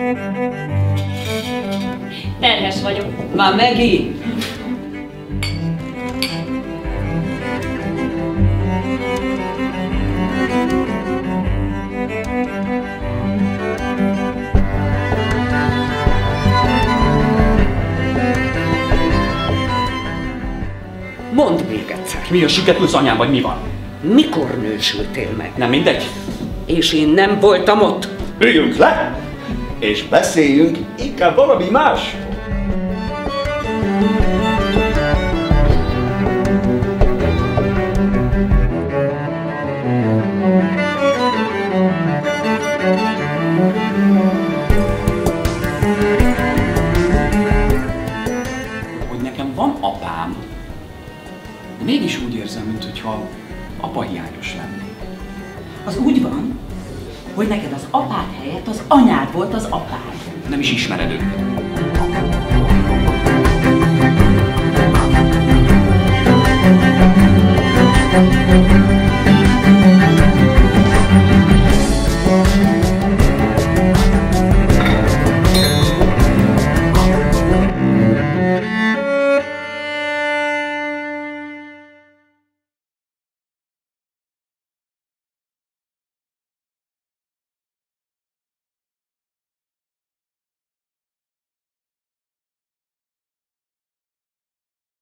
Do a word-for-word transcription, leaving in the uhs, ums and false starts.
Terhes vagyok. Már megint? Mondd még egyszer. Mi a siketülsz anyám, vagy mi van? Mikor nősültél meg? Nem mindegy. És én nem voltam ott. Üljünk le, és beszéljünk inkább valami más. Hogy nekem van apám, de mégis úgy érzem, mintha apa hiányos lennék. Az úgy van, hogy neked az apád helyett az anyád volt az apád. Nem is ismered őt. Thank you.